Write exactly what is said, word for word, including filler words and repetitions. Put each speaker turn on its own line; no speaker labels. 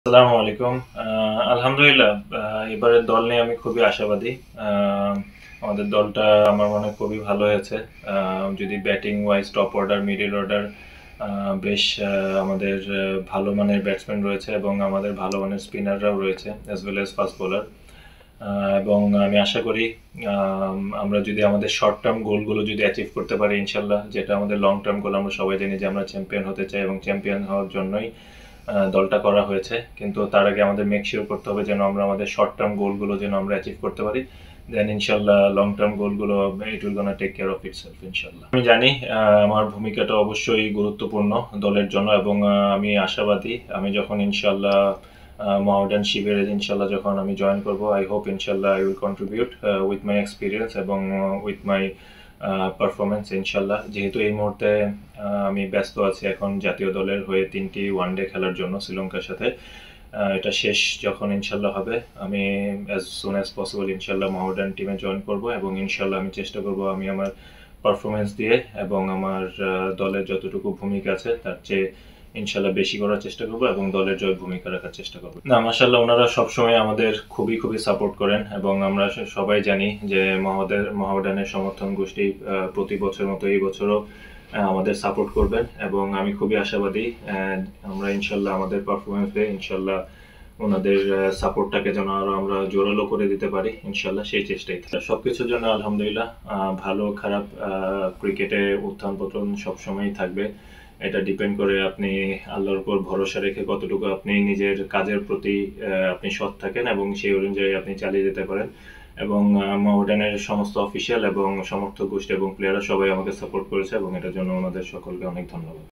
আসসালামু আলাইকুম। আহ, আলহামদুলিল্লাহ, আহ, এবারের দল নিয়ে আমি খুবই আশাবাদী। আহ, আমাদের দলটা আমার মনে হয় খুবই ভালো হয়েছে। আহ, যদি batting wise top order, middle order বেশ আহ, আমাদের আহ, ভালো মানের ব্যাটসম্যান রয়েছে এবং আমাদের ভালো মানের স্পিনাররাও রয়েছে as well as fast bowler. এবং আমি আশা করি আহ, আমরা যদি আমাদের শর্ট টার্ম গোলগুলো যদি অ্যাচিভ করতে পারি ইনশাল্লাহ, যেটা আমাদের লং টার্ম গোল, আমরা সবাই জানি যে আমরা চ্যাম্পিয়ন হতে চাই এবং চ্যাম্পিয়ন হওয়ার জন্যই আহ, দলটা করা হয়েছে। কিন্তু তার আগে আমাদের মেক শিওর করতে হবে যেন আমরা আমাদের শর্ট টার্ম গোলগুলো যেন আমরা অ্যাচিভ করতে পারি। দেন ইনশাল্লাহ লং টার্ম গোলগুলো it will gonna take care of itself ইনশাল্লাহ। আমি জানি আহ, আমার ভূমিকাটা অবশ্যই গুরুত্বপূর্ণ দলের জন্য এবং আহ, আমি আশাবাদী আমি যখন ইনশাল্লাহ মহামেডান শিবিরে ইনশাল্লাহ যখন আমি জয়েন করব, আই হোপ ইনশাল্লাহ I will contribute with my experience এবং উইথ মাই পারফরমেন্স ইনশাল্লাহ। যেহেতু এই মুহূর্তে আহ, আমি ব্যস্ত আছি এখন জাতীয় দলের হয়ে তিনটি ওয়ানডে খেলার জন্য শ্রীলঙ্কার সাথে। আহ, এটা শেষ যখন ইনশাল্লাহ হবে, আমি অ্যাজ সুন অ্যাজ পসিবল ইনশাল্লাহ মহামেডান টিমে জয়েন করব এবং ইনশাল্লাহ আমি চেষ্টা করব আমি আমার পারফরমেন্স দিয়ে এবং আমার আহ, দলের যতটুকু ভূমিকা আছে তার চেয়ে ইনশাল্লাহ বেশি করার চেষ্টা করবো এবং দলের জয় ভূমিকা রাখার চেষ্টা করবো। না, মাশাল্লাহ, ওনারা সবসময় আমাদের খুবই খুবই সাপোর্ট করেন এবং আমরা সবাই জানি যে মহাদের মহামেডানের সমর্থন গোষ্ঠী আহ, প্রতি বছর মতো এই বছরও আহ, আমাদের সাপোর্ট করবেন এবং আমি খুবই আশাবাদী আহ, আমরা ইনশাল্লাহ আমাদের পারফরমেন্সে ইনশাল্লাহ ওনাদের সাপোর্টটাকে যেন আরো আমরা জোরালো করে দিতে পারি ইনশাল্লাহ, সেই চেষ্টাই থাকে। সবকিছুর জন্য আলহামদুলিল্লাহ, আহ, ভালো খারাপ ক্রিকেটে উত্থান পতন সবসময়ই থাকবে। এটা ডিপেন্ড করে আপনি আল্লাহর উপর ভরসা রেখে কতটুকু আপনি নিজের কাজের প্রতি আহ, আপনি সৎ থাকেন এবং সেই অনুযায়ী আপনি চালিয়ে যেতে পারেন। এবং মহামেডানের সমস্ত অফিসিয়াল এবং সমর্থক গোষ্ঠী এবং প্লেয়াররা সবাই আমাকে সাপোর্ট করেছে এবং এটার জন্য ওনাদের সকলকে অনেক ধন্যবাদ।